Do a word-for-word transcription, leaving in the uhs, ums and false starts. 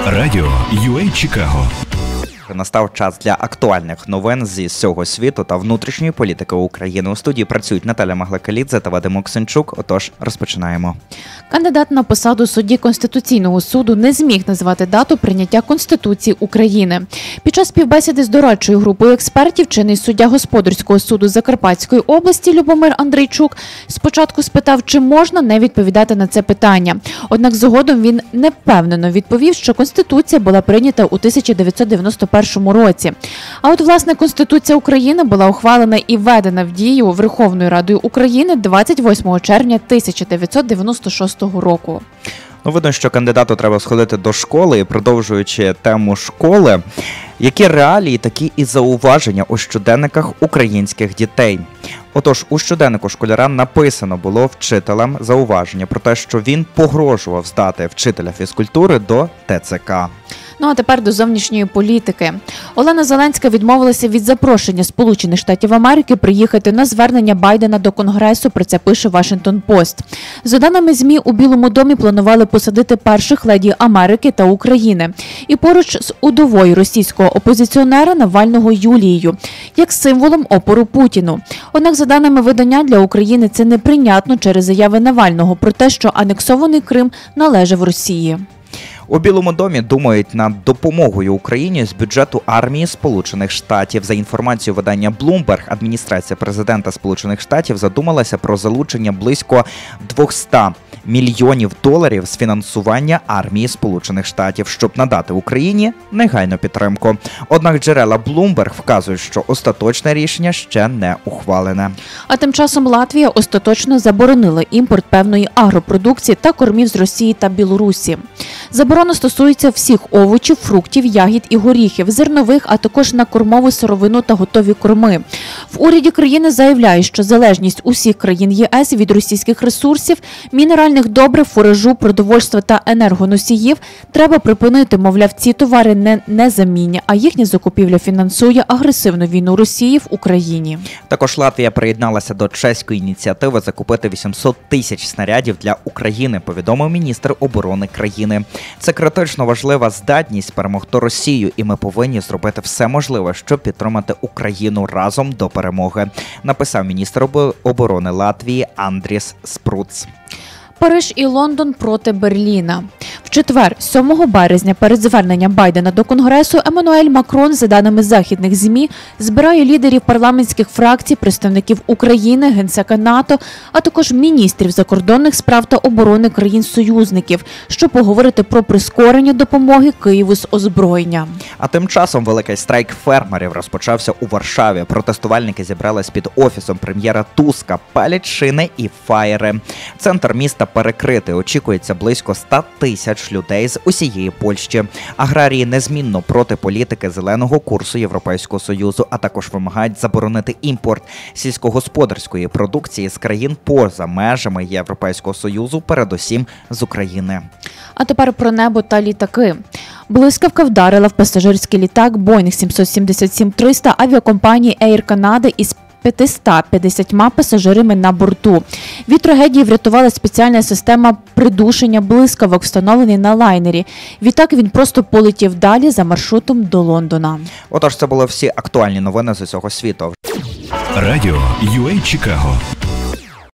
Радіо ю ей Чикаго. Настав час для актуальних новин зі всього світу та внутрішньої політики України. У студії працюють Наталя Маглакалідзе та Вадим Оксенчук. Отож, розпочинаємо. Кандидат на посаду судді Конституційного суду не зміг назвати дату прийняття Конституції України. Під час співбесіди з дорадчою групою експертів чинний суддя Господарського суду Закарпатської області Любомир Андрійчук спочатку спитав, чи можна не відповідати на це питання. Однак згодом він невпевнено відповів, що Конституція була прийнята у тисяча дев'ятсот дев'яносто першому році. А от, власне, Конституція України була ухвалена і введена в дію Верховною Радою України двадцять восьмого червня тисяча дев'ятсот дев'яносто шостого року. Ну, видно, що кандидату треба сходити до школи, і продовжуючи тему школи, які реалії, такі і зауваження у щоденниках українських дітей. Отож, у щоденнику школяра написано було вчителем зауваження про те, що він погрожував здати вчителя фізкультури до те це ка. Ну а тепер до зовнішньої політики. Олена Зеленська відмовилася від запрошення Сполучених Штатів Америки приїхати на звернення Байдена до Конгресу, про це пише Вашингтон-Пост. За даними ЗМІ, у Білому домі планували посадити перших леді Америки та України. І поруч з удовою російського опозиціонера Навального Юлією, як символом опору Путіну. Однак, за даними видання, для України це неприйнятно через заяви Навального про те, що анексований Крим належав Росії. У Білому домі думають над допомогою Україні з бюджету армії Сполучених Штатів. За інформацією видання Bloomberg, адміністрація президента Сполучених Штатів задумалася про залучення близько двохсот мільйонів доларів з фінансування армії Сполучених Штатів, щоб надати Україні негайну підтримку. Однак джерела Bloomberg вказують, що остаточне рішення ще не ухвалене. А тим часом Латвія остаточно заборонила імпорт певної агропродукції та кормів з Росії та Білорусі. Заборона стосується всіх овочів, фруктів, ягід і горіхів, зернових, а також на кормову сировину та готові корми. В уряді країни заявляють, що залежність усіх країн є ес від російських ресурсів, мінеральних добрив, фуражу, продовольства та енергоносіїв треба припинити, мовляв, ці товари не незамінні, а їхня закупівля фінансує агресивну війну Росії в Україні. Також Латвія приєдналася до чеської ініціативи закупити вісімсот тисяч снарядів для України, повідомив міністр оборони країни. Це критично важлива здатність перемогти Росію, і ми повинні зробити все можливе, щоб підтримати Україну разом до перемоги, написав міністр оборони Латвії Андріс Спруц. Париж і Лондон проти Берліна. В четвер, сьомого березня, перед зверненням Байдена до Конгресу, Еммануель Макрон, за даними західних ЗМІ, збирає лідерів парламентських фракцій, представників України, генсека НАТО, а також міністрів закордонних справ та оборони країн-союзників, щоб поговорити про прискорення допомоги Києву з озброєнням. А тим часом великий страйк фермерів розпочався у Варшаві. Протестувальники зібрались під офісом прем'єра Туска, палять шини і фаєри. Центр міста перекритий, очікується близько ста тисяч людей з усієї Польщі. Аграрії незмінно проти політики зеленого курсу Європейського Союзу, а також вимагають заборонити імпорт сільськогосподарської продукції з країн поза межами Європейського Союзу, передусім з України. А тепер про небо та літаки. Блискавка вдарила в пасажирський літак Boeing сімсот сімдесят сім триста авіакомпанії Air Canada із п'ятистами п'ятдесятьма пасажирами на борту. Від трагедії врятувала спеціальна система придушення блискавок, встановлений на лайнері. Відтак він просто полетів далі за маршрутом до Лондона. Отож, це були всі актуальні новини з усього світу. Радіо ю ей Чикаго.